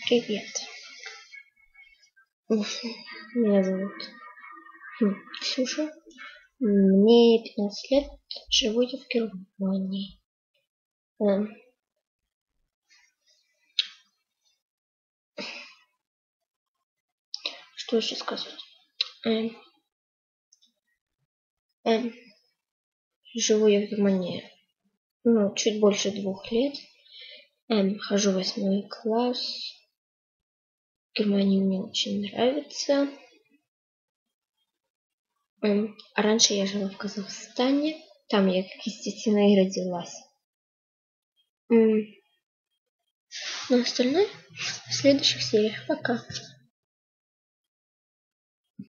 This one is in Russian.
Привет. Меня зовут Ксюша. Мне 15 лет. Живу я в Германии. Что еще сказать? Живу я в Германии чуть больше 2 лет. Хожу в 8 класс. Германия мне очень нравится. А раньше я жила в Казахстане. Там я, естественно, и родилась. Но остальное в следующих сериях. Пока.